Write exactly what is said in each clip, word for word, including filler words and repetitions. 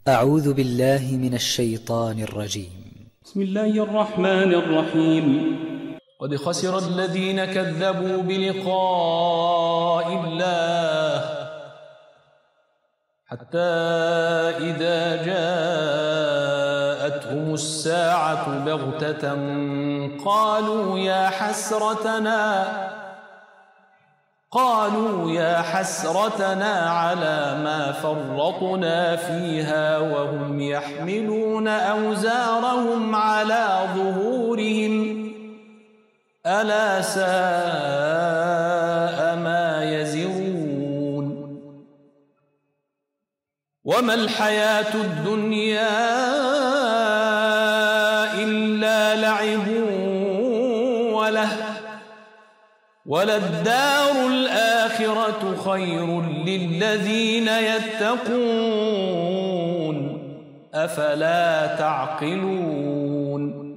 أعوذ بالله من الشيطان الرجيم. بسم الله الرحمن الرحيم. قد خسر الذين كذبوا بلقاء الله حتى إذا جاءتهم الساعة بغتة قالوا يا حسرتنا قالوا يا حسرتنا على ما فرطنا فيها وهم يحملون أوزارهم على ظهورهم ألا ساء ما يزرون. وما الحياة الدنيا إلا لعب وله وللدار الآخرة خير للذين يتقون أفلا تعقلون.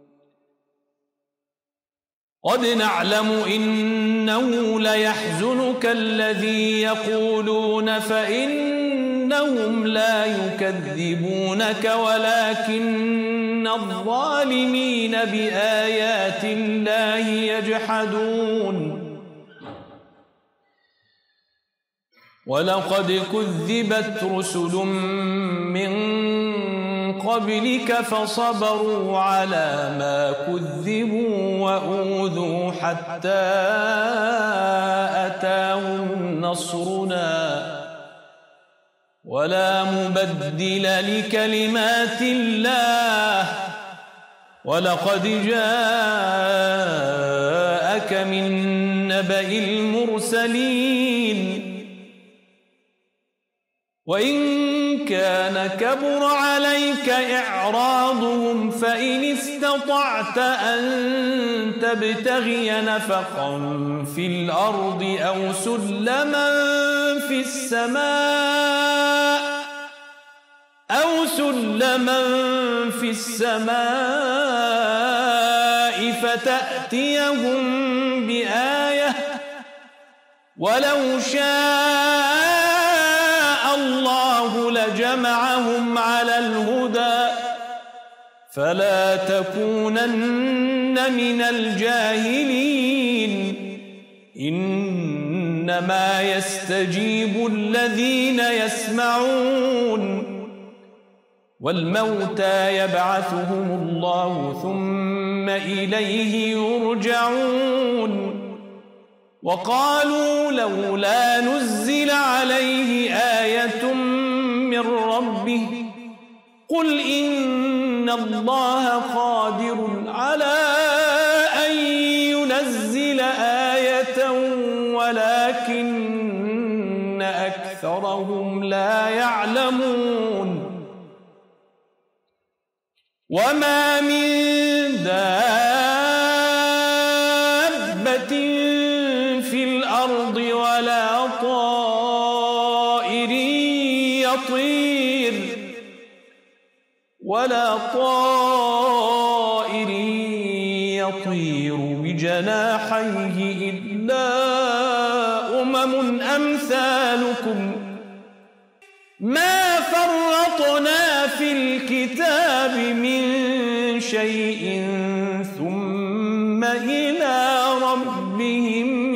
قد نعلم إنه ليحزنك الذي يقولون فإنهم لا يكذبونك ولكن الظالمين بآيات الله يجحدون. ولقد كذبت رسل من قبلك فصبروا على ما كذبوا وأوذوا حتى أتاهم نصرنا ولا مبدل لكلمات الله ولقد جاءك من نبأ المرسلين. وإن كان كبر عليك إعراضهم فإن استطعت أن تبتغي نفقا في الأرض أو سلما في السماء أو سلما في السماء فتأتيهم بآية ولو شاء الله لجمعهم على الهدى فلا تكونن من الجاهلين. إنما يستجيب الذين يسمعون والموتى يبعثهم الله ثم إليه يرجعون. وقالوا لولا نزل عليه آية من ربه قل إن الله قادر على أن ينزل آية ولكن أكثرهم لا يعلمون. وما من دابة في الأرض ولا طائر يطير ولا طائر يطير بجناحيه إلا أمم أمثالكم ما فرطنا في الكتاب من شيء ثم إلى ربهم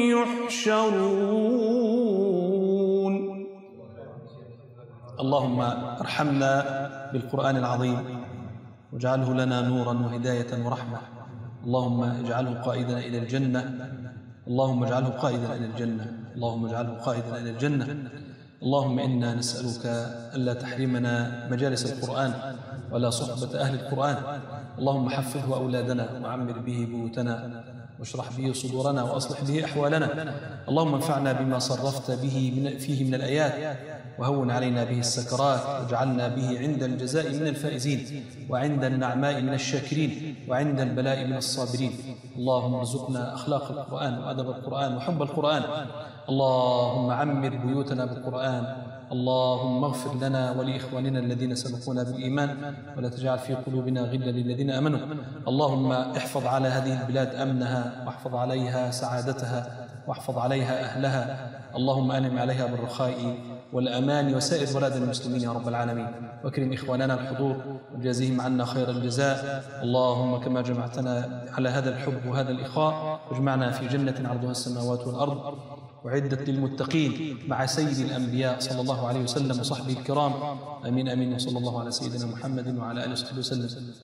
يحشرون. اللهم ارحمنا بالقرآن العظيم واجعله لنا نورا وهداية ورحمة. اللهم اجعله قائدنا إلى الجنة اللهم اجعله قائدنا إلى الجنة اللهم اجعله قائدنا إلى الجنة. اللهم إنا نسألك ألا تحرمنا مجالس القرآن ولا صحبة أهل القرآن. اللهم حفظه أولادنا وعمر به بيوتنا واشرح به صدورنا وأصلح به أحوالنا. اللهم انفعنا بما صرفت به من فيه من الآيات وهون علينا به السكرات واجعلنا به عند الجزاء من الفائزين وعند النعماء من الشاكرين وعند البلاء من الصابرين. اللهم ارزقنا أخلاق القرآن وأدب القرآن وحب القرآن. اللهم عمر بيوتنا بالقرآن. اللهم اغفر لنا ولإخواننا الذين سبقونا بالإيمان ولا تجعل في قلوبنا غلا للذين آمنوا. اللهم احفظ على هذه البلاد أمنها واحفظ عليها سعادتها واحفظ عليها أهلها. اللهم أنعم عليها بالرخاء والأمان وسائر بلاد المسلمين يا رب العالمين. واكرم إخواننا الحضور وجازهم عنا خير الجزاء. اللهم كما جمعتنا على هذا الحب وهذا الإخاء واجمعنا في جنة عرضها السماوات والأرض وعدت للمتقين مع سيد الأنبياء صلى الله عليه وسلم وصحبه الكرام. آمين آمين. وصلى الله على سيدنا محمد وعلى آله وصحبه وسلم.